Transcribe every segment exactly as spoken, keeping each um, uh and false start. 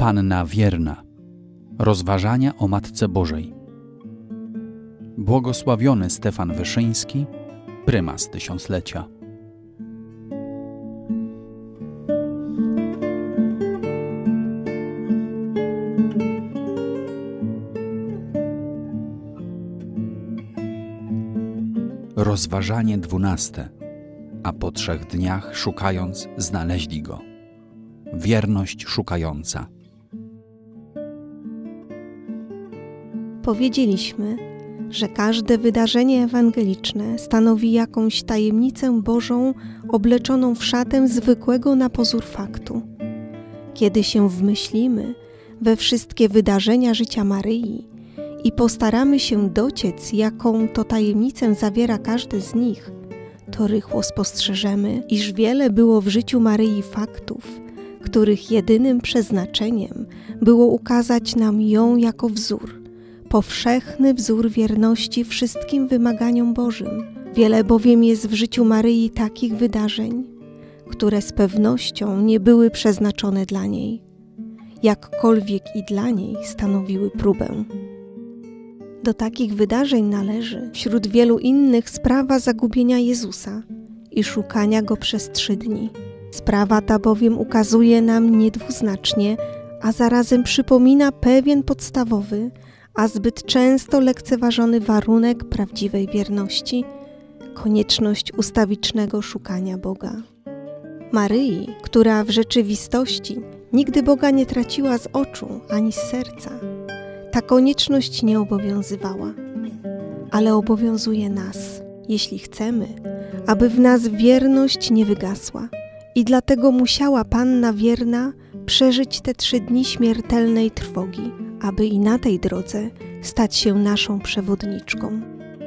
Panna wierna. Rozważania o Matce Bożej. Błogosławiony Stefan Wyszyński, prymas tysiąclecia. Rozważanie dwunaste. A po trzech dniach szukając, znaleźli go. Wierność szukająca. Powiedzieliśmy, że każde wydarzenie ewangeliczne stanowi jakąś tajemnicę Bożą obleczoną w szatę zwykłego na pozór faktu. Kiedy się wmyślimy we wszystkie wydarzenia życia Maryi i postaramy się dociec, jaką to tajemnicę zawiera każdy z nich, to rychło spostrzeżemy, iż wiele było w życiu Maryi faktów, których jedynym przeznaczeniem było ukazać nam ją jako wzór, powszechny wzór wierności wszystkim wymaganiom Bożym. Wiele bowiem jest w życiu Maryi takich wydarzeń, które z pewnością nie były przeznaczone dla niej, jakkolwiek i dla niej stanowiły próbę. Do takich wydarzeń należy wśród wielu innych sprawa zagubienia Jezusa i szukania Go przez trzy dni. Sprawa ta bowiem ukazuje nam niedwuznacznie, a zarazem przypomina pewien podstawowy, a zbyt często lekceważony warunek prawdziwej wierności – konieczność ustawicznego szukania Boga. Maryi, która w rzeczywistości nigdy Boga nie traciła z oczu ani z serca, ta konieczność nie obowiązywała, ale obowiązuje nas, jeśli chcemy, aby w nas wierność nie wygasła. I dlatego musiała Panna wierna przeżyć te trzy dni śmiertelnej trwogi, aby i na tej drodze stać się naszą przewodniczką.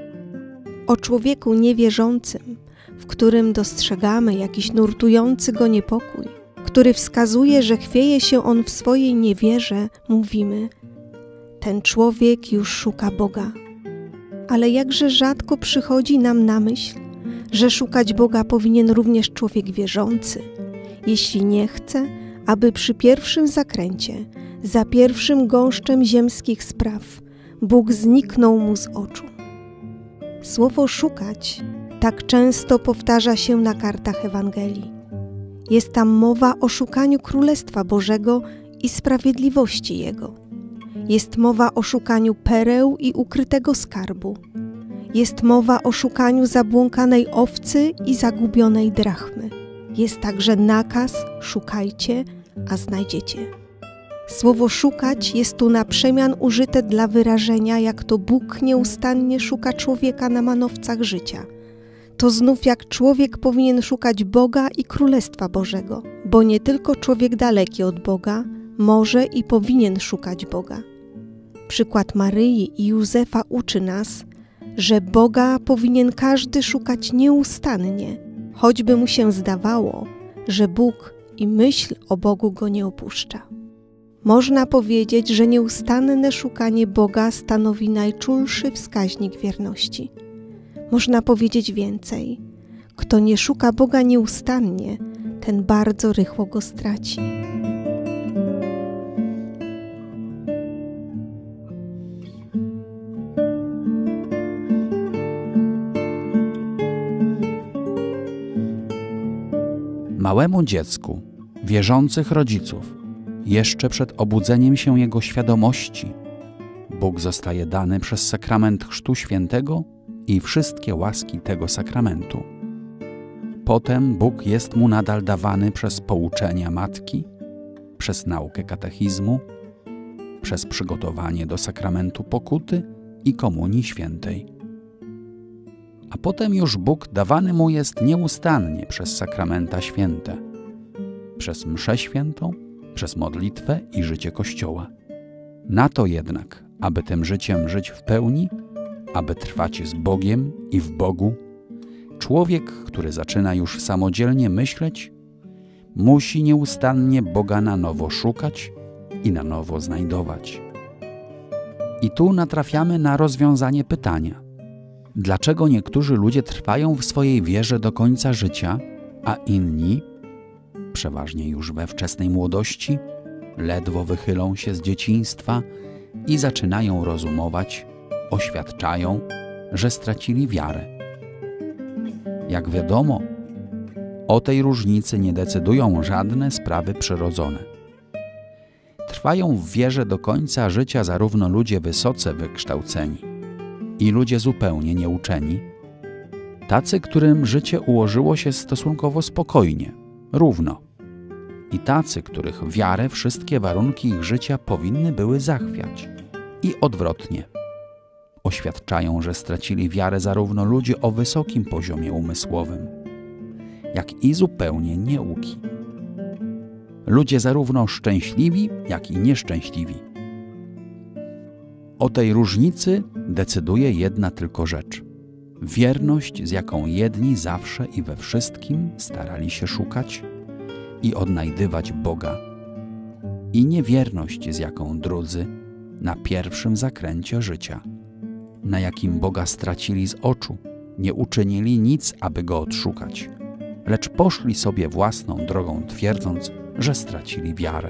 O człowieku niewierzącym, w którym dostrzegamy jakiś nurtujący go niepokój, który wskazuje, że chwieje się on w swojej niewierze, mówimy: ten człowiek już szuka Boga. Ale jakże rzadko przychodzi nam na myśl, że szukać Boga powinien również człowiek wierzący, jeśli nie chce, aby przy pierwszym zakręcie, za pierwszym gąszczem ziemskich spraw, Bóg zniknął mu z oczu. Słowo szukać tak często powtarza się na kartach Ewangelii. Jest tam mowa o szukaniu Królestwa Bożego i sprawiedliwości Jego. Jest mowa o szukaniu pereł i ukrytego skarbu. Jest mowa o szukaniu zabłąkanej owcy i zagubionej drachmy. Jest także nakaz: szukajcie, a znajdziecie. Słowo szukać jest tu na przemian użyte dla wyrażenia, jak to Bóg nieustannie szuka człowieka na manowcach życia. To znów jak człowiek powinien szukać Boga i Królestwa Bożego, bo nie tylko człowiek daleki od Boga może i powinien szukać Boga. Przykład Maryi i Józefa uczy nas, że Boga powinien każdy szukać nieustannie, choćby mu się zdawało, że Bóg i myśl o Bogu go nie opuszcza. Można powiedzieć, że nieustanne szukanie Boga stanowi najczulszy wskaźnik wierności. Można powiedzieć więcej: kto nie szuka Boga nieustannie, ten bardzo rychło go straci. Małemu dziecku wierzących rodziców, jeszcze przed obudzeniem się jego świadomości, Bóg zostaje dany przez sakrament Chrztu Świętego i wszystkie łaski tego sakramentu. Potem Bóg jest mu nadal dawany przez pouczenia matki, przez naukę katechizmu, przez przygotowanie do sakramentu pokuty i komunii świętej. A potem już Bóg dawany mu jest nieustannie przez sakramenta święte, przez mszę świętą, przez modlitwę i życie Kościoła. Na to jednak, aby tym życiem żyć w pełni, aby trwać z Bogiem i w Bogu, człowiek, który zaczyna już samodzielnie myśleć, musi nieustannie Boga na nowo szukać i na nowo znajdować. I tu natrafiamy na rozwiązanie pytania: dlaczego niektórzy ludzie trwają w swojej wierze do końca życia, a inni, przeważnie już we wczesnej młodości, ledwo wychylą się z dzieciństwa i zaczynają rozumować, oświadczają, że stracili wiarę. Jak wiadomo, o tej różnicy nie decydują żadne sprawy przyrodzone. Trwają w wierze do końca życia zarówno ludzie wysoce wykształceni i ludzie zupełnie nieuczeni, tacy, którym życie ułożyło się stosunkowo spokojnie, równo, i tacy, których wiarę wszystkie warunki ich życia powinny były zachwiać, i odwrotnie. Oświadczają, że stracili wiarę zarówno ludzie o wysokim poziomie umysłowym, jak i zupełnie nieuki. Ludzie zarówno szczęśliwi, jak i nieszczęśliwi. O tej różnicy decyduje jedna tylko rzecz. Wierność, z jaką jedni zawsze i we wszystkim starali się szukać i odnajdywać Boga, i niewierność, z jaką drudzy na pierwszym zakręcie życia, na jakim Boga stracili z oczu, nie uczynili nic, aby Go odszukać, lecz poszli sobie własną drogą, twierdząc, że stracili wiarę.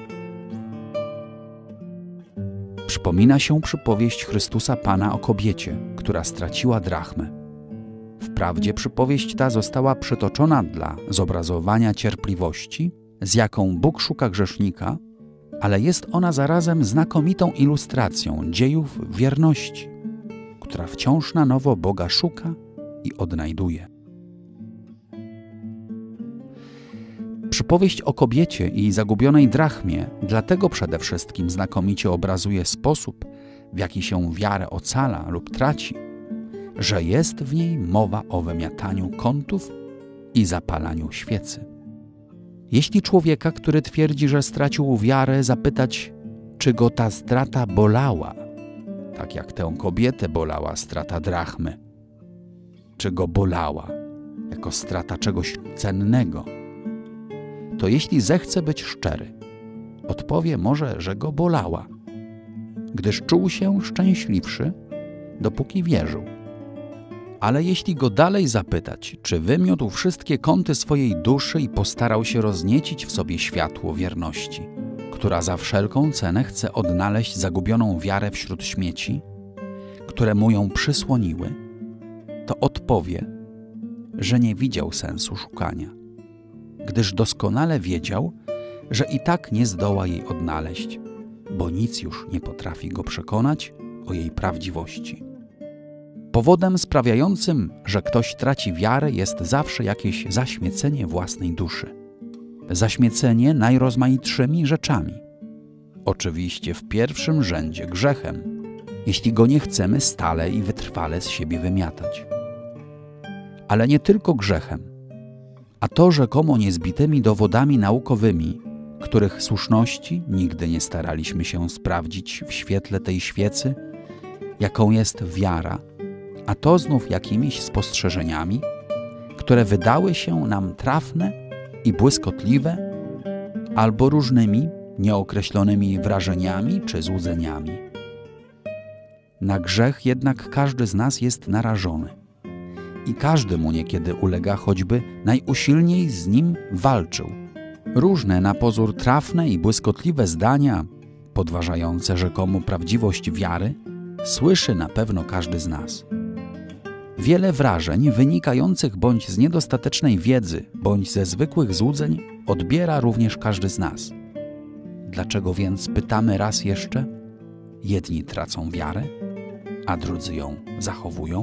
Przypomina się przypowieść Chrystusa Pana o kobiecie, która straciła drachmę. Wprawdzie przypowieść ta została przytoczona dla zobrazowania cierpliwości, z jaką Bóg szuka grzesznika, ale jest ona zarazem znakomitą ilustracją dziejów wierności, która wciąż na nowo Boga szuka i odnajduje. Przypowieść o kobiecie i zagubionej drachmie dlatego przede wszystkim znakomicie obrazuje sposób, w jaki się wiarę ocala lub traci, że jest w niej mowa o wymiataniu kątów i zapalaniu świecy. Jeśli człowieka, który twierdzi, że stracił wiarę, zapytać, czy go ta strata bolała, tak jak tę kobietę bolała strata drachmy, czy go bolała jako strata czegoś cennego, to jeśli zechce być szczery, odpowie może, że go bolała, gdyż czuł się szczęśliwszy, dopóki wierzył. Ale jeśli go dalej zapytać, czy wymiótł wszystkie kąty swojej duszy i postarał się rozniecić w sobie światło wierności, która za wszelką cenę chce odnaleźć zagubioną wiarę wśród śmieci, które mu ją przysłoniły, to odpowie, że nie widział sensu szukania, gdyż doskonale wiedział, że i tak nie zdoła jej odnaleźć, bo nic już nie potrafi go przekonać o jej prawdziwości. Powodem sprawiającym, że ktoś traci wiarę, jest zawsze jakieś zaśmiecenie własnej duszy. Zaśmiecenie najrozmaitszymi rzeczami. Oczywiście w pierwszym rzędzie grzechem, jeśli go nie chcemy stale i wytrwale z siebie wymiatać. Ale nie tylko grzechem, a to rzekomo niezbitymi dowodami naukowymi, których słuszności nigdy nie staraliśmy się sprawdzić w świetle tej świecy, jaką jest wiara, a to znów jakimiś spostrzeżeniami, które wydały się nam trafne i błyskotliwe, albo różnymi, nieokreślonymi wrażeniami czy złudzeniami. Na grzech jednak każdy z nas jest narażony i każdy mu niekiedy ulega, choćby najusilniej z nim walczył. Różne na pozór trafne i błyskotliwe zdania, podważające rzekomo prawdziwość wiary, słyszy na pewno każdy z nas. Wiele wrażeń wynikających bądź z niedostatecznej wiedzy, bądź ze zwykłych złudzeń odbiera również każdy z nas. Dlaczego więc pytamy raz jeszcze? Jedni tracą wiarę, a drudzy ją zachowują?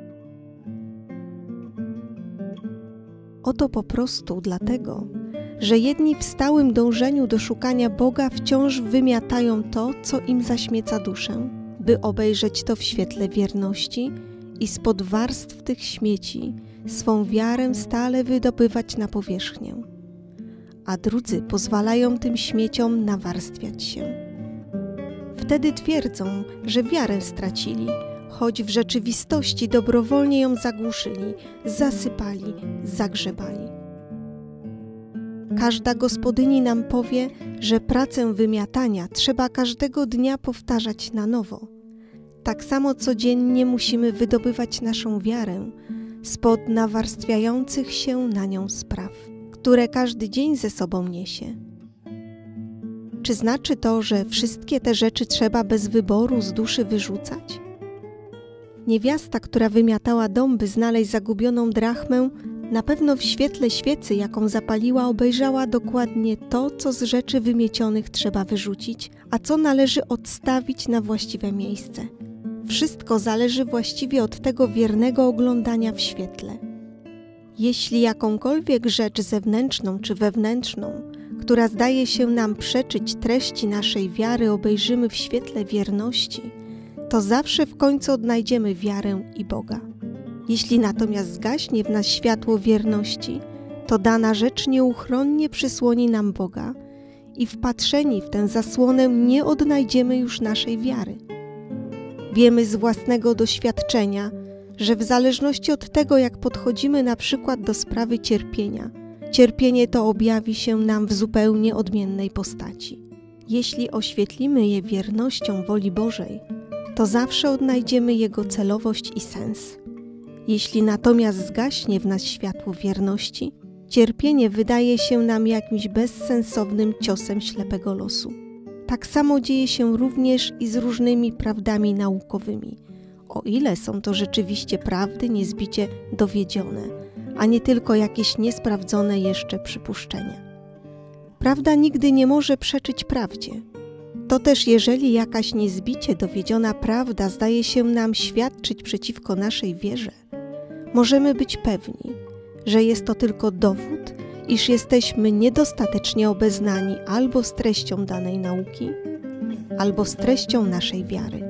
Oto po prostu dlatego, że jedni w stałym dążeniu do szukania Boga wciąż wymiatają to, co im zaśmieca duszę, by obejrzeć to w świetle wierności i spod warstw tych śmieci swą wiarę stale wydobywać na powierzchnię, a drudzy pozwalają tym śmieciom nawarstwiać się. Wtedy twierdzą, że wiarę stracili, choć w rzeczywistości dobrowolnie ją zagłuszyli, zasypali, zagrzebali. Każda gospodyni nam powie, że pracę wymiatania trzeba każdego dnia powtarzać na nowo. Tak samo codziennie musimy wydobywać naszą wiarę spod nawarstwiających się na nią spraw, które każdy dzień ze sobą niesie. Czy znaczy to, że wszystkie te rzeczy trzeba bez wyboru z duszy wyrzucać? Niewiasta, która wymiatała dom, by znaleźć zagubioną drachmę, na pewno w świetle świecy, jaką zapaliła, obejrzała dokładnie to, co z rzeczy wymiecionych trzeba wyrzucić, a co należy odstawić na właściwe miejsce. Wszystko zależy właściwie od tego wiernego oglądania w świetle. Jeśli jakąkolwiek rzecz zewnętrzną czy wewnętrzną, która zdaje się nam przeczyć treści naszej wiary, obejrzymy w świetle wierności, to zawsze w końcu odnajdziemy wiarę i Boga. Jeśli natomiast zgaśnie w nas światło wierności, to dana rzecz nieuchronnie przysłoni nam Boga i wpatrzeni w tę zasłonę nie odnajdziemy już naszej wiary. Wiemy z własnego doświadczenia, że w zależności od tego, jak podchodzimy na przykład do sprawy cierpienia, cierpienie to objawi się nam w zupełnie odmiennej postaci. Jeśli oświetlimy je wiernością woli Bożej, to zawsze odnajdziemy jego celowość i sens. Jeśli natomiast zgaśnie w nas światło wierności, cierpienie wydaje się nam jakimś bezsensownym ciosem ślepego losu. Tak samo dzieje się również i z różnymi prawdami naukowymi, o ile są to rzeczywiście prawdy niezbicie dowiedzione, a nie tylko jakieś niesprawdzone jeszcze przypuszczenia. Prawda nigdy nie może przeczyć prawdzie. To też jeżeli jakaś niezbicie dowiedziona prawda zdaje się nam świadczyć przeciwko naszej wierze, możemy być pewni, że jest to tylko dowód, iż jesteśmy niedostatecznie obeznani albo z treścią danej nauki, albo z treścią naszej wiary.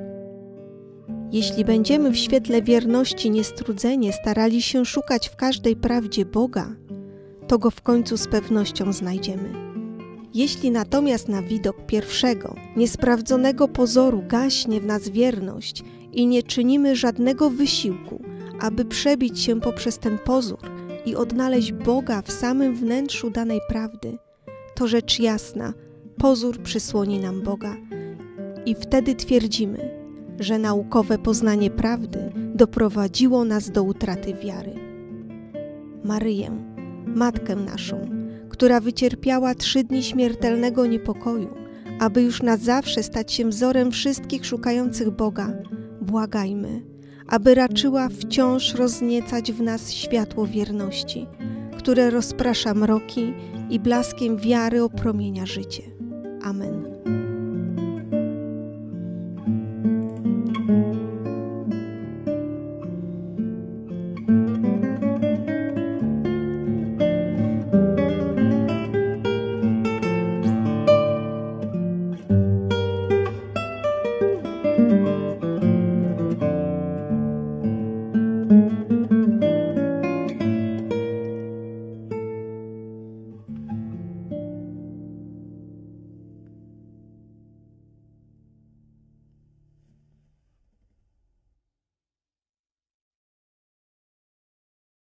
Jeśli będziemy w świetle wierności niestrudzenie starali się szukać w każdej prawdzie Boga, to Go w końcu z pewnością znajdziemy. Jeśli natomiast na widok pierwszego, niesprawdzonego pozoru gaśnie w nas wierność i nie czynimy żadnego wysiłku, aby przebić się poprzez ten pozór i odnaleźć Boga w samym wnętrzu danej prawdy, to rzecz jasna, pozór przysłoni nam Boga i wtedy twierdzimy, że naukowe poznanie prawdy doprowadziło nas do utraty wiary. Maryję, Matkę naszą, która wycierpiała trzy dni śmiertelnego niepokoju, aby już na zawsze stać się wzorem wszystkich szukających Boga, błagajmy, aby raczyła wciąż rozniecać w nas światło wierności, które rozprasza mroki i blaskiem wiary opromienia życie. Amen.